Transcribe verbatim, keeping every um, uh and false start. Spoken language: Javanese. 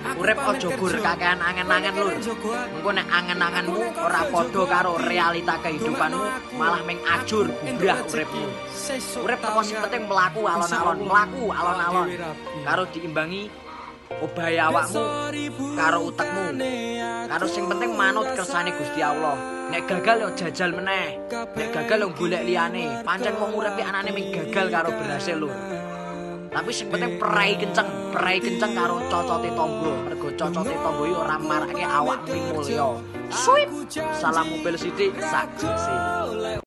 Urip aja gur kakean angen-angen lur. Engko nek angen-angenmu ora padha karo realita kehidupanmu, malah ming ajur bubrah uripmu. Urip teko sing penting mlaku alon-alon, mlaku alon-alon. Karo diimbangi obahe awakmu karo utekmu. Karo sing penting manut kersane Gusti Allah. Nek gagal yo jajal meneh. Nek gagal yo golek liyane. Pancen wong uripe anane ming gagal karo berhasil lur. Tapi sing penting perai kenceng, perai kenceng karo cocote tangga. Mergo cocote tangga iki ora marake awakmu mulya. Suwip. Salam mobil sithik sak jese.